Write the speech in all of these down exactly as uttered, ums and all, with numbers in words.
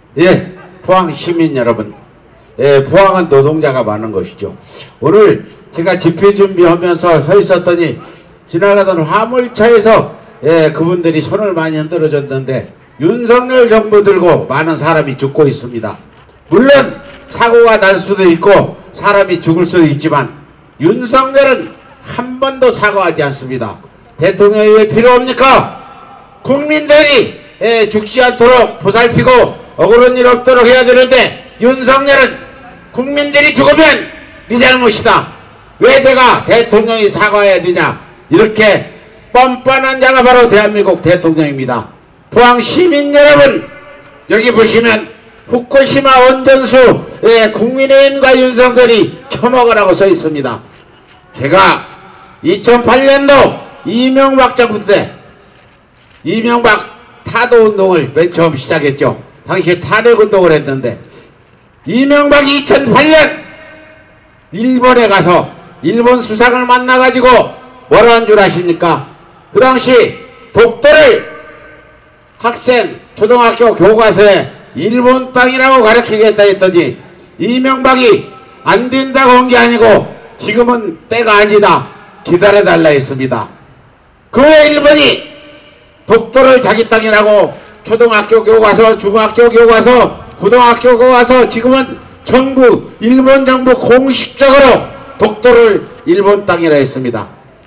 예, 포항 시민 여러분, 예, 포항은 노동자가 많은 것이죠. 오늘 제가 집회 준비하면서 서 있었더니 지나가던 화물차에서 예, 그분들이 손을 많이 흔들어 줬는데 윤석열 정부 들고 많은 사람이 죽고 있습니다. 물론 사고가 날 수도 있고 사람이 죽을 수도 있지만 윤석열은 한 번도 사과하지 않습니다. 대통령이 왜 필요합니까? 국민들이 예, 죽지 않도록 보살피고 억울한 일 없도록 해야 되는데 윤석열은 국민들이 죽으면 네 잘못이다. 왜 내가 대통령이 사과해야 되냐. 이렇게 뻔뻔한 자가 바로 대한민국 대통령입니다. 포항 시민 여러분, 여기 보시면 후쿠시마 원전수 예, 국민의힘과 윤석열이 처먹으라고 써 있습니다. 제가 이천팔 년도 이명박 정부 때 이명박 타도운동을 맨 처음 시작했죠. 당시에 탄핵운동을 했는데 이명박이 이천팔 년 일본에 가서 일본 수상을 만나가지고 뭐라 한 줄 아십니까? 그 당시 독도를 학생 초등학교 교과서에 일본 땅이라고 가르치겠다 했더니 이명박이 안 된다고 한 게 아니고 지금은 때가 아니다 기다려달라 했습니다. 그 왜 일본이 독도를 자기 땅이라고 초등학교 교과서, 중학교 교과서, 고등학교 교과서 지금은 정부, 일본 정부 공식적으로 독도를 일본 땅이라 했습니다.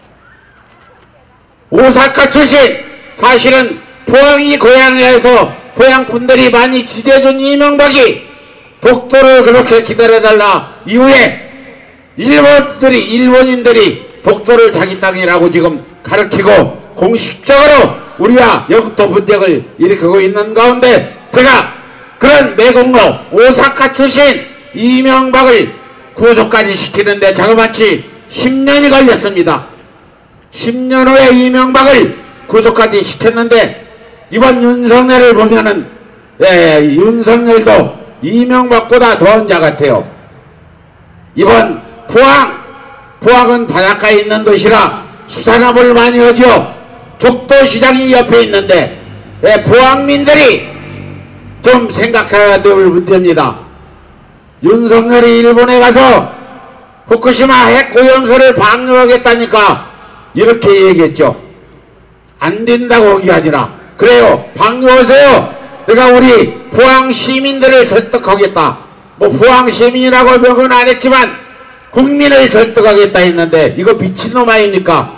오사카 출신, 사실은 포항이 고향에서 포항 분들이 많이 지지해준 이명박이 독도를 그렇게 기다려달라 이후에 일본들이, 일본인들이 독도를 자기 땅이라고 지금 가르치고 공식적으로 우리와 영토 분쟁을 일으키고 있는 가운데 제가 그런 매국노 오사카 출신 이명박을 구속까지 시키는데 자그마치 십 년이 걸렸습니다. 십 년 후에 이명박을 구속까지 시켰는데 이번 윤석열을 보면은 예, 윤석열도 이명박보다 더한 자 같아요. 이번 포항, 포항은 바닷가에 있는 도시라 수산업을 많이 하죠. 족도시장이 옆에 있는데 예, 포항민들이 좀 생각해야 될 문제입니다. 윤석열이 일본에 가서 후쿠시마 핵오염수를 방류하겠다니까 이렇게 얘기했죠. 안 된다고 하기 아니라 그래요, 방류하세요. 내가 우리 포항 시민들을 설득하겠다. 뭐 포항 시민이라고 명은 안 했지만 국민을 설득하겠다 했는데 이거 미친놈 아닙니까?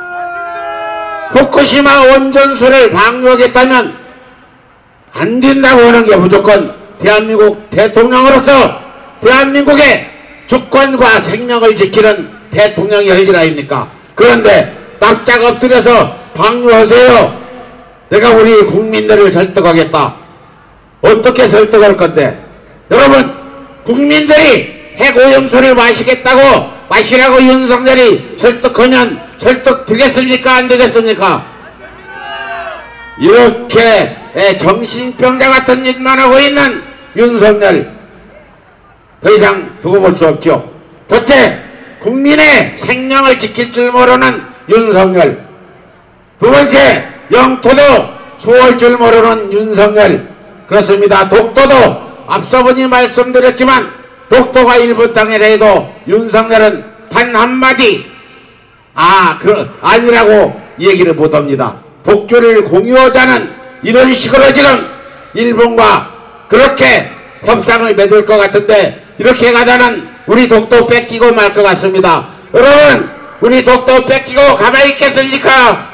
후쿠시마 원전수를 방류하겠다면 안 된다고 하는 게 무조건 대한민국 대통령으로서 대한민국의 주권과 생명을 지키는 대통령의 할 일 아닙니까? 그런데 납작 엎드려서 방류하세요. 내가 우리 국민들을 설득하겠다. 어떻게 설득할 건데? 여러분, 국민들이 핵오염수를 마시겠다고 마시라고 윤석열이 설득하면 설득 되겠습니까? 안 되겠습니까? 이렇게 정신병자 같은 짓만 하고 있는 윤석열 더 이상 두고 볼 수 없죠. 첫째, 국민의 생명을 지킬 줄 모르는 윤석열. 두 번째, 영토도 수호할 줄 모르는 윤석열. 그렇습니다. 독도도 앞서 분이 말씀드렸지만 독도가 일본 땅이라 해도 윤석열은 단 한마디 아, 그, 아니라고 얘기를 못합니다. 독교를 공유하자는 이런 식으로 지금 일본과 그렇게 협상을 맺을 것 같은데 이렇게 가다는 우리 독도 뺏기고 말 것 같습니다. 여러분, 우리 독도 뺏기고 가만히 있겠습니까?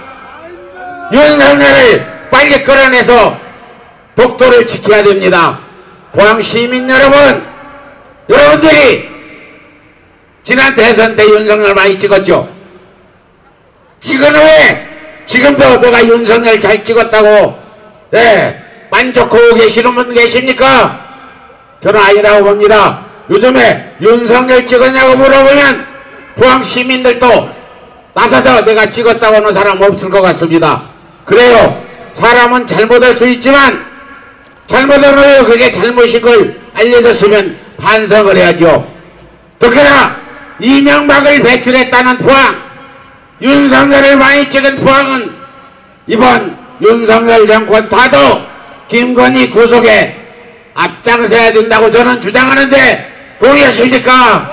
윤석열을 빨리 끌어내서 독도를 지켜야 됩니다. 포항 시민 여러분, 여러분들이 지난 대선 때 윤석열 많이 찍었죠? 찍은 후에 지금도 내가 윤석열 잘 찍었다고 네, 만족하고 계시는 분 계십니까? 저는 아니라고 봅니다. 요즘에 윤석열 찍었냐고 물어보면 포항 시민들도 나서서 내가 찍었다고 하는 사람 없을 것 같습니다. 그래요, 사람은 잘못할 수 있지만 잘못을 해요. 그게 잘못인 걸 알려줬으면 반성을 해야죠. 특히나 이명박을 배출했다는 포항, 윤석열을 많이 찍은 포항은 이번 윤석열 정권 타도 김건희 구속에 앞장서야 된다고 저는 주장하는데 동의하십니까?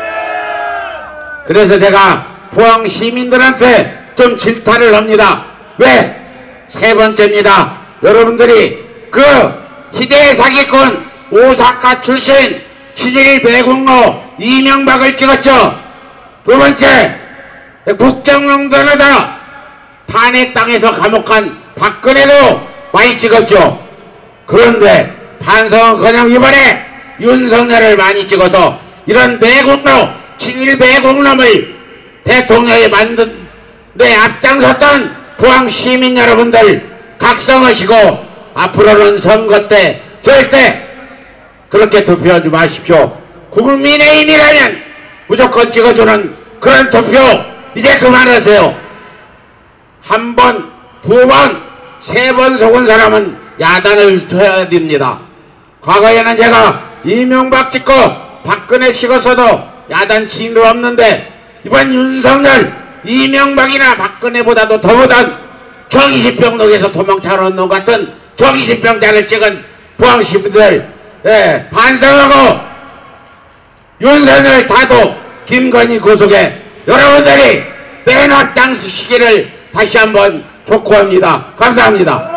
그래서 제가 포항 시민들한테 좀 질타를 합니다. 왜? 세 번째입니다. 여러분들이 그 희대의 사기꾼 오사카 출신 신일 배국로 이명박을 찍었죠. 두 번째, 국정농단하다 탄핵당해서 감옥 간 박근혜도 많이 찍었죠. 그런데 반성은커녕 이번에 윤석열을 많이 찍어서 이런 배국로 신일 배국놈을 대통령에 만든 데 앞장섰던 포항 시민 여러분들 각성하시고 앞으로는 선거 때 절대 그렇게 투표하지 마십시오. 국민의힘이라면 무조건 찍어주는 그런 투표 이제 그만하세요. 한 번, 두 번, 세 번 속은 사람은 야단을 쳐야 됩니다. 과거에는 제가 이명박 찍고 박근혜 찍었어도 야단 친 일 없는데 이번 윤석열 이명박이나 박근혜보다도 더 못한 정신병동에서 도망쳐온 놈 같은 정신병자를 찍은 포항 시민들 예, 반성하고 윤석열 타도 김건희 구속에 여러분들이 맨 앞장서시기를 다시 한번 촉구합니다. 감사합니다.